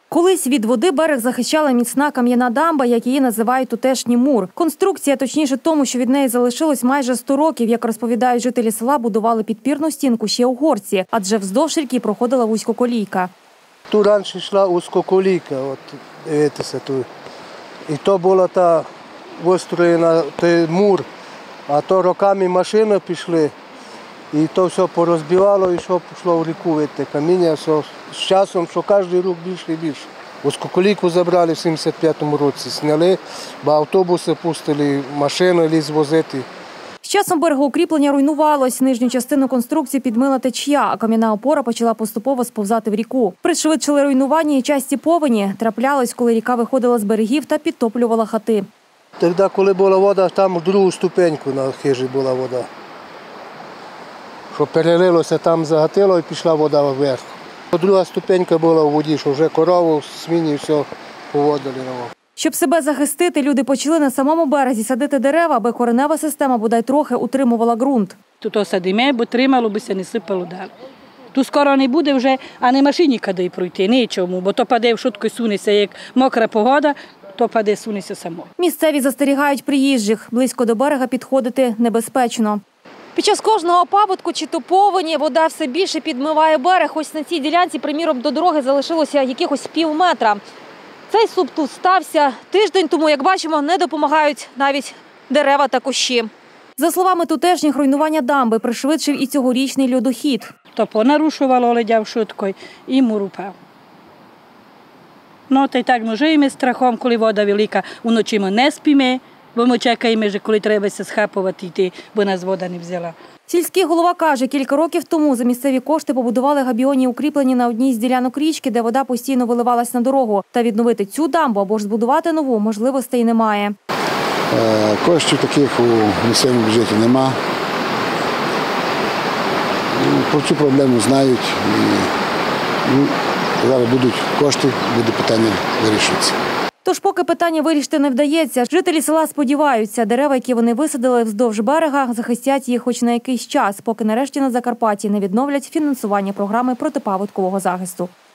Колись від води берег захищала міцна кам'яна дамба, як її називають тутешній мур. Конструкція, точніше тому, що від неї залишилось майже 100 років, як розповідають жителі села, будували підпірну стінку ще угорці, адже вздовж ріки проходила вузькоколійка. Тут раніше йшла вузькоколійка, от дивіться тут. І то була та вистроєна той мур, а то роками машини пішли. І то все порозбивало, і що пішло в ріку, видите, каміння, все з часом, що кожен рік більше і більше. Вузькоколійку забрали в 75-му році, сняли, бо автобуси пустили, машини ліз возити. З часом берегоукріплення руйнувалось, нижню частину конструкції підмила течія, а кам'яна опора почала поступово сповзати в ріку. Пришвидшили руйнування і часті повені. Траплялось, коли ріка виходила з берегів та підтоплювала хати. Тоді, коли була вода, там в другу ступеньку на хижі була вода. Що перелилося, там загатило і пішла вода вверх. Друга ступенька була у воді, що вже корову, свині, все поводили. Щоб себе захистити, люди почали на самому березі садити дерева, аби коренева система бодай трохи утримувала ґрунт. Тут садимо, бо тримало би не сипало далі. Тут скоро не буде вже, а не машині куди пройти, нічому, бо то паде швидко і сунеться, як мокра погода, то паде, сунеться само. Місцеві застерігають приїжджих, близько до берега підходити небезпечно. Під час кожного паводку чи то повені вода все більше підмиває берег. Ось на цій ділянці, приміром, до дороги залишилося якихось півметра. Цей суп тут стався тиждень тому, як бачимо, не допомагають навіть дерева та кущі. За словами тутешніх, руйнування дамби пришвидшив і цьогорічний льодохід. То понарушувало ледяв швидко і мур упав. Ну, та й так ми живемо страхом, коли вода велика, вночі ми не спимо, бо ми чекаємо, що коли треба схапувати йти, бо нас вода не взяла. Сільський голова каже, кілька років тому за місцеві кошти побудували габіонні укріплення на одній з ділянок річки, де вода постійно виливалась на дорогу. Та відновити цю дамбу або ж збудувати нову можливостей немає. Коштів таких у місцевому бюджеті нема. Про цю проблему знають. Зараз будуть кошти, буде питання вирішитися. Тож поки питання вирішити не вдається, жителі села сподіваються, дерева, які вони висадили вздовж берега, захистять їх хоч на якийсь час, поки нарешті на Закарпатті не відновлять фінансування програми протипаводкового захисту.